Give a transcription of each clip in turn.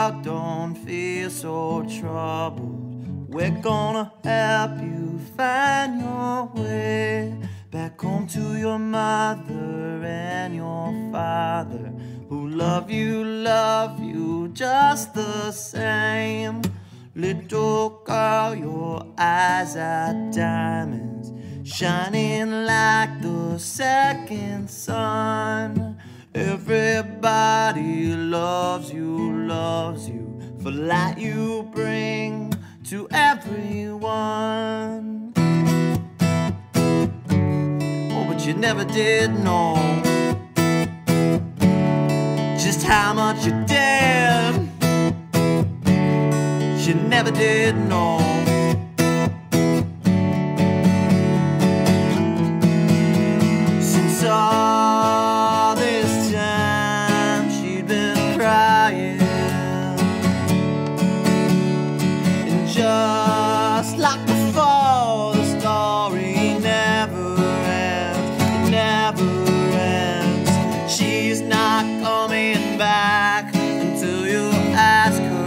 girl, don't feel so troubled. We're gonna help you find your way back home to your mother and your father, who love you just the same. Little girl, your eyes are diamonds, shining like the second sun. Everybody loves you for light you bring to everyone. Oh, but you never did know just how much you did. You never did know. Since all this time she'd been crying, and just like before, the story never ends. It never ends. She's not coming back until you ask her.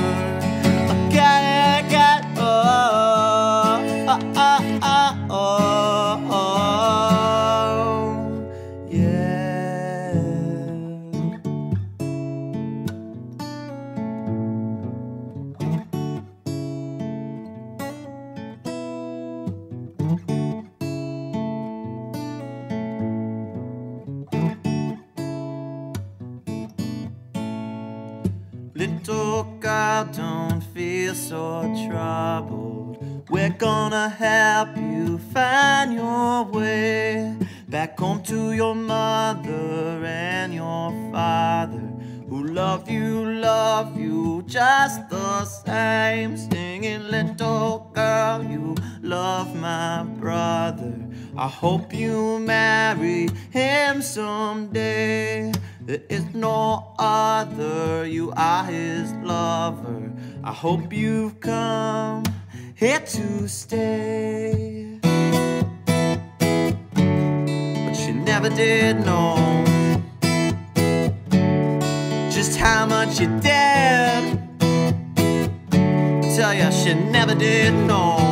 Little girl, don't feel so troubled. We're gonna help you find your way back home to your mother and your father, who love you just the same. Singing, little girl, you love my brother. I hope you marry him someday. There is no other, you are his lover. I hope you've come here to stay. But you never did know just how much you did. I tell you, she never did know.